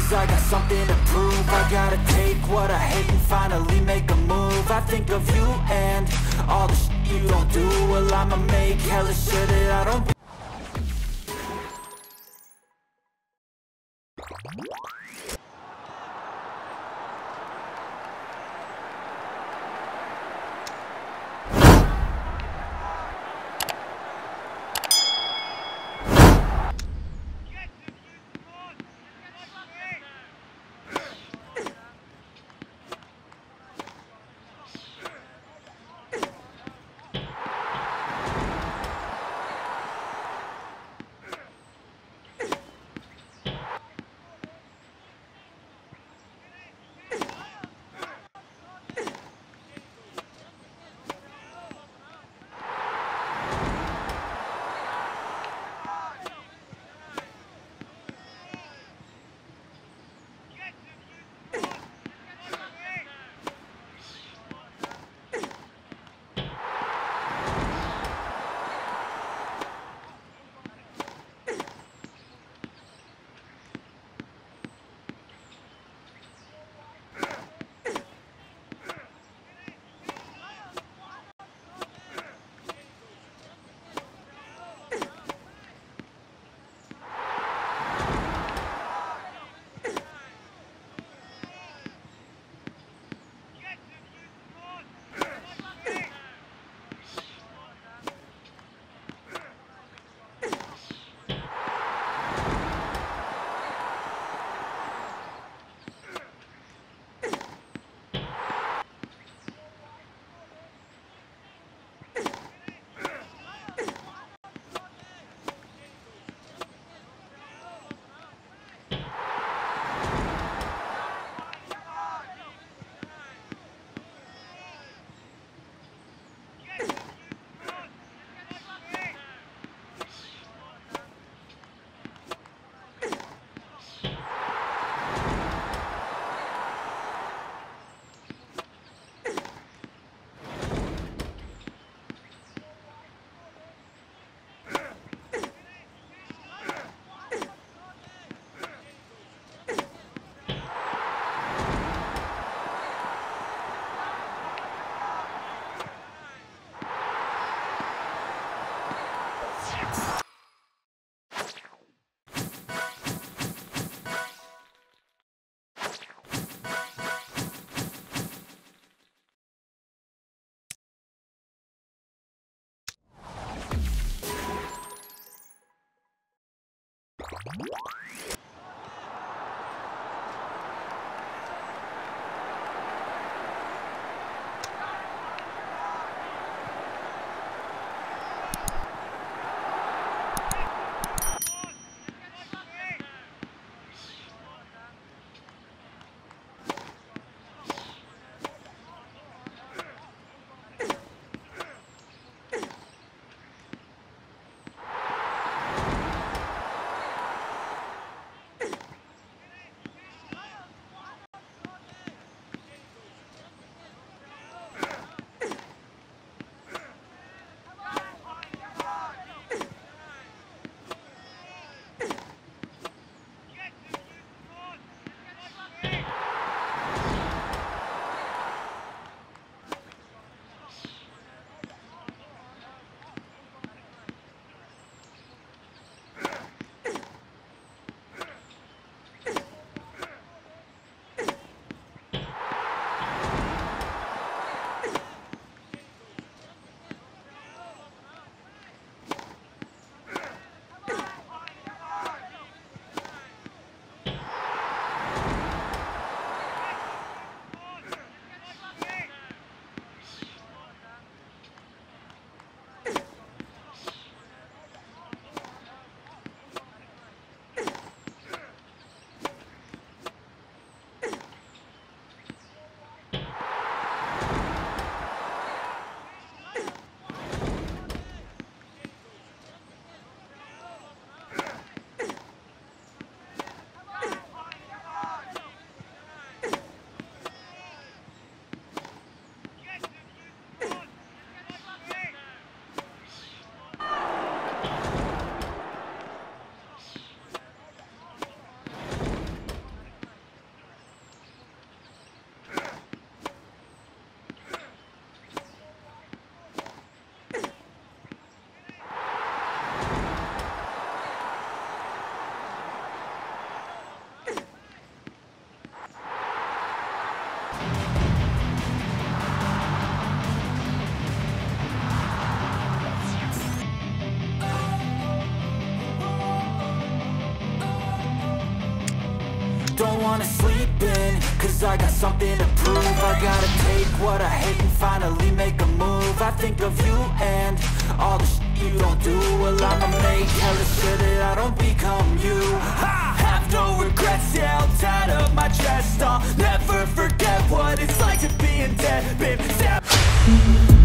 Cause I got something to prove. I gotta take what I hate and finally make a move. I think of you and all the shit you don't do. Well, I'ma make hella sure that I don't. wanna sleep in, cause I got something to prove. I gotta take what I hate and finally make a move. I think of you and all the shit you don't do. Well, I'ma make hella sure that I don't become you. I have no regrets, yeah, I'll tie up my chest. I'll never forget what it's like to be in debt, babe.